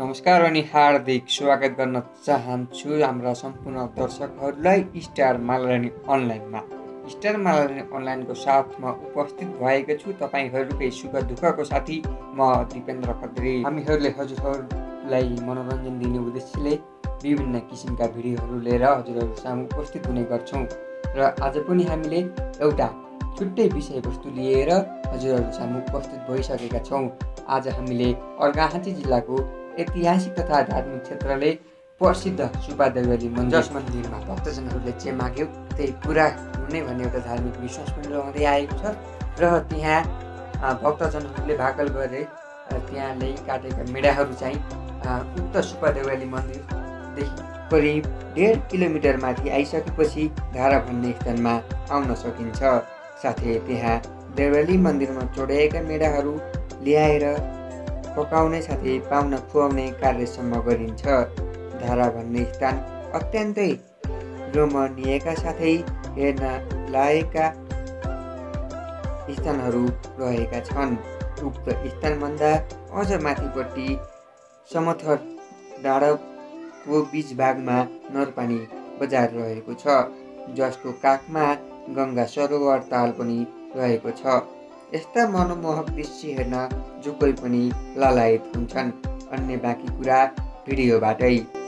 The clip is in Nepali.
नमस्कार अनि हार्दिक स्वागत गर्न चाहन्छु हाम्रा सम्पूर्ण दर्शकहरूलाई स्टार मालारानी अनलाइनमा। स्टार मालारानी अनलाइनको साथमा उपस्थित भएको छु तपाईहरुकै सुख दुःखको साथी म दिपेन्द्र खत्री। हामीहरूले हजुरहरूलाई मनोरञ्जन दिने उद्देश्यले विभिन्न किसिमका भिडियोहरू लिएर हजुरहरू सामु उपस्थित हुने गर्छौं र आज पनि हामीले एउटा छुट्टै विषयवस्तु लिएर हजुरहरू सामु उपस्थित भइसकेका छौं। आज हामीले अर्घाखाँची जिल्लाको ऐतिहासिक तथा धार्मिक क्षेत्रले प्रसिद्ध सुब्बादेवली मन्दिरमा भक्तजनहरूले जे माग्यो त्यही पुरा हुने भन्ने एउटा धार्मिक विश्वास पनि रहँदै आएको छ र त्यहाँ भक्तजनहरूले भाकल गरे त्यहाँ ल्याइ काटेका मेढाहरू चाहिँ उक्त सुब्बादेवली मन्दिरदेखि करिब 1.5 किलोमिटर माथि आइसकेपछि धारा भन्ने स्थानमा आउन सकिन्छ। साथै त्यहाँ देवली मन्दिरमा चढाएका मेढाहरू ल्याएर पकाउने साथै पाहुना खुवाउने कार्यसम्म गरिन्छ। धारा भन्ने स्थान अत्यन्तै रमणीयका साथै हेर्न लायकका स्थानहरू रहेका छन्। उक्त स्थानभन्दा अझ माथिपट्टि समथर डाँडाको बीच भागमा नरपानी बजार रहेको छ, जसको काखमा गङ्गा सरोवर ताल पनि रहेको छ। यस्ता मनमोहक दृश्य हेर्न जो कोही पनि लालायत हुन्छन्। अन्य बाँकी कुरा भिडियोबाटै।